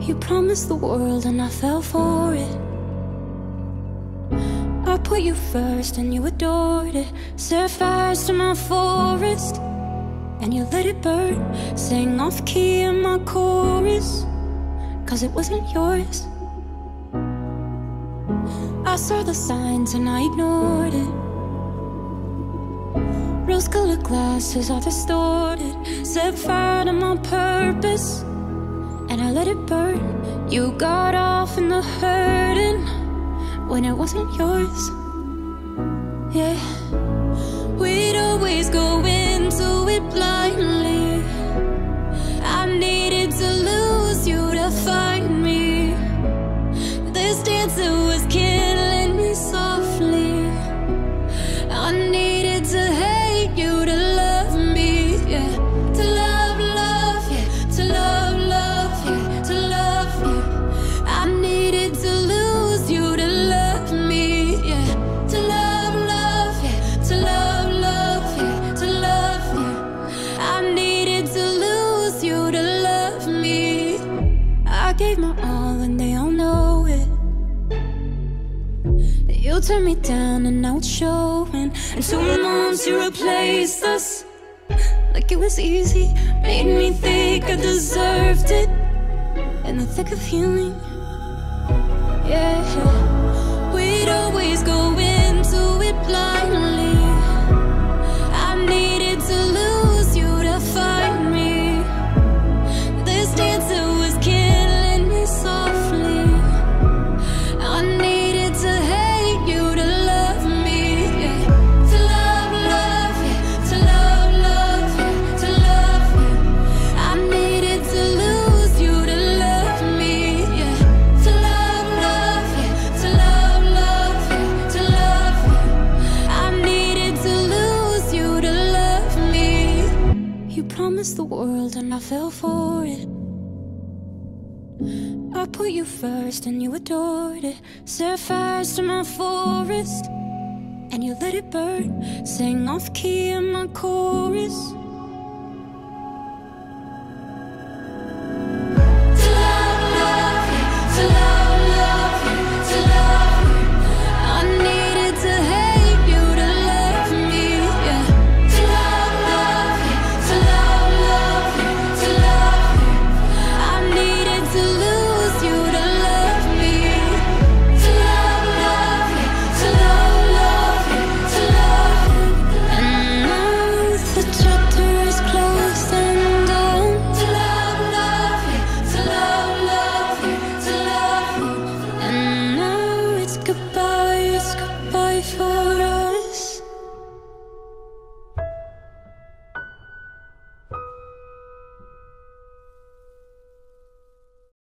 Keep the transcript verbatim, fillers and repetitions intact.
You promised the world and I fell for it. I put you first and you adored it. Set fires to my forest and you let it burn. Sang off key in my chorus, cause it wasn't yours. I saw the signs and I ignored it. Rose-colored glasses are distorted. Set fire to my purpose and I let it burn. You got off in the hurting when it wasn't yours. Yeah, we'd always go into it blindly. I needed to lose you to find me. This dancer was killing me softly. I needed to hate you to love me, yeah. To love, love, yeah. To love, love, yeah. To love, yeah. I needed to lose you to love me, yeah. To love, love, yeah. To love, love, yeah. To love, yeah. I needed to lose you to love me. I gave my all and they all know it. You turned me down and now it's showing. And two months you replaced us like it was easy. Made me think I deserved it in the thick of healing. Yeah, we'd always go into it blindly. I needed to lose you to find me. This dancer was killing me softly. I needed to hate you to love me, yeah. To love, love, yeah. To love, love, yeah. To love, yeah. I needed to lose you to love me, yeah. To love, love, yeah. To love, love, yeah. To love, yeah. I needed to lose you to love me. You promised the world and I fell for it. I put you first and you adored it. Set fires to my forest and you let it burn. Sang off key in my chorus,